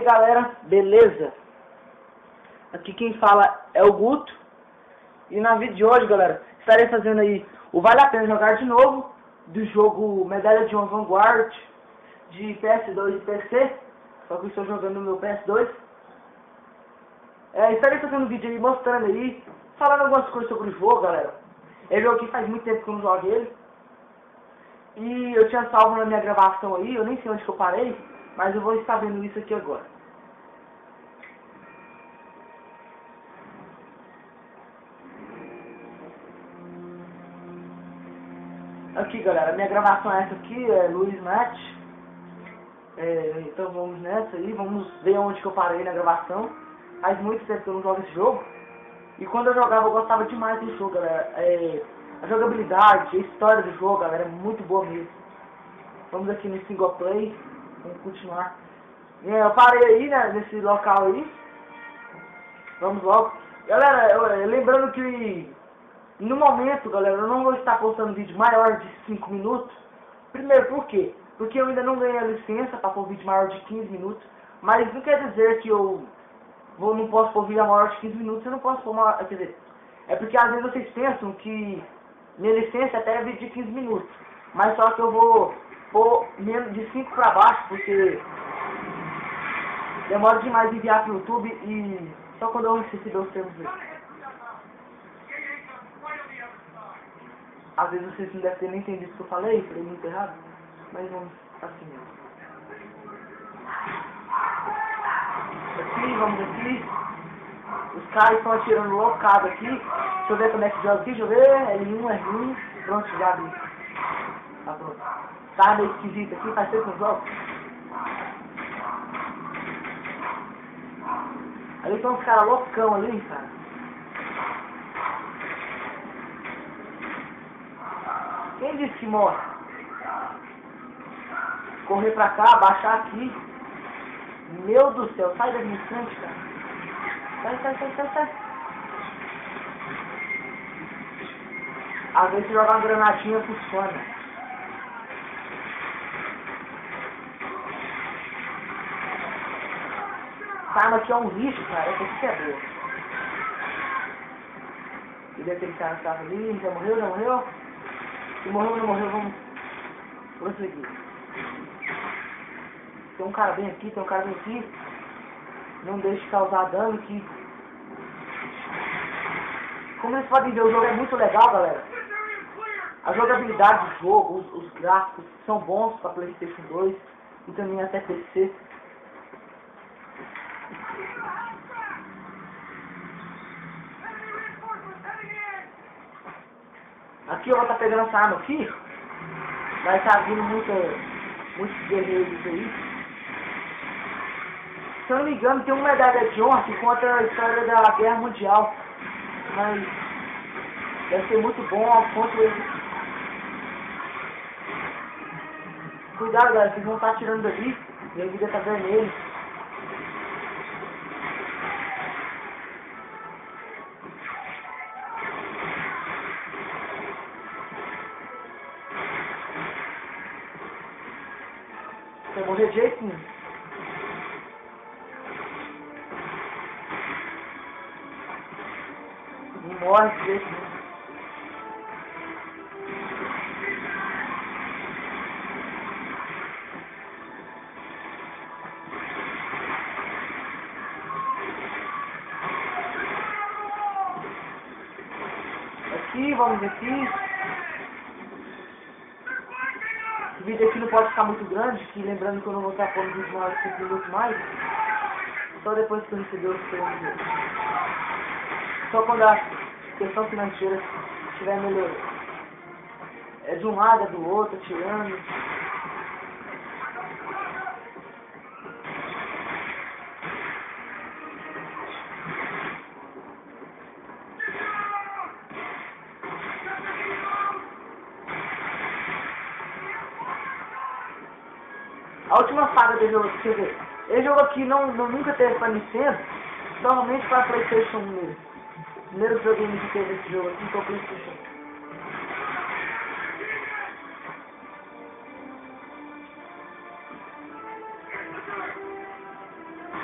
aí galera, beleza? Aqui quem fala é o Guto. E na vídeo de hoje, galera, estarei fazendo aí o Vale a Pena Jogar de Novo do jogo Medalha de Honra Vanguard de PS2 e PC. Só que eu estou jogando no meu PS2. Estarei fazendo um vídeo aí mostrando aí, falando algumas coisas sobre o jogo, galera. Esse jogo aqui faz muito tempo que eu não jogo ele. E eu tinha salvo na minha gravação aí, eu nem sei onde que eu parei, mas eu vou estar vendo isso aqui agora. Aqui galera, minha gravação é essa aqui, é Luiz Matt. Então vamos nessa aí, vamos ver onde que eu parei na gravação. Faz muito tempo que eu não jogo esse jogo. E quando eu jogava eu gostava demais desse jogo, galera. A jogabilidade, a história do jogo, galera, é muito boa mesmo. Vamos aqui no single play, vamos continuar. Eu parei aí, né, nesse local aí. Vamos logo. Galera, lembrando que no momento, galera, eu não vou estar postando vídeo maior de 5 minutos. Primeiro, por quê? Porque eu ainda não ganhei a licença para pôr vídeo maior de 15 minutos. Mas não quer dizer que eu não posso pôr vídeo maior de 15 minutos, eu não posso pôr maior, quer dizer, é porque às vezes vocês pensam que minha licença até é vídeo de 15 minutos. Mas só que eu vou pôr menos de 5 para baixo, porque demora demais enviar pro YouTube e só quando eu receber os termos dele. Às vezes vocês não devem ter nem entendido o que eu falei muito errado, mas vamos assim mesmo. Aqui, vamos aqui. Os caras estão atirando loucado aqui. Deixa eu ver como é que joga aqui, deixa eu ver. L1, R1, pronto, já vi. Tá pronto. Tá meio esquisito aqui, faz tempo que eu jogo. Ali estão os caras loucão ali, cara. Quem disse que morre? Correr pra cá, baixar aqui. Meu do céu, sai da minha frente, cara. Sai. Às vezes jogar uma granadinha funciona. Essa arma aqui é um lixo, cara. Essa aqui é boa. E aquele cara que tava ali, já morreu? Se morreu ou não morreu, vamos prosseguir. Tem um cara bem aqui, Não deixe causar dano que... Como vocês podem ver, o jogo é muito legal, galera. A jogabilidade do jogo, os gráficos são bons para PlayStation 2 e também até PC. Aqui eu vou estar pegando essa arma aqui. Vai estar vindo muitos guerreiros aí. Se eu não me engano, tem uma medalha de honra que conta a história da Guerra Mundial. Mas deve ser muito bom ao ponto de... Cuidado, galera, vocês vão estar atirando dali. E a vida tá vermelha. Vai morrer de jeito nenhum. Não morre de jeito nenhum. Aqui, vamos aqui. Esse vídeo aqui não pode ficar muito grande, que lembrando que eu não vou estar pondo vídeo maior de 5 minutos mais. Só depois que eu receber os prêmios. Só quando a questão financeira estiver melhorando. É de um lado, é do outro, atirando. A última saga desse jogo, quer dizer, esse jogo aqui nunca teve para Nintendo, normalmente para PlayStation 1 mesmo. O primeiro videogame que teve esse jogo aqui foi o PlayStation 1.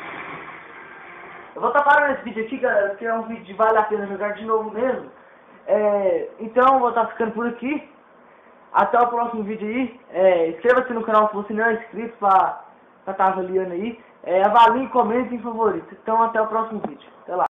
Eu vou estar parando esse vídeo aqui, galera, porque é um vídeo de vale a pena jogar de novo mesmo. Então eu vou estar ficando por aqui. Até o próximo vídeo aí. Inscreva-se no canal se você não é inscrito pra estar avaliando aí. Avaliem, comentem em favorito. Então até o próximo vídeo. Até lá.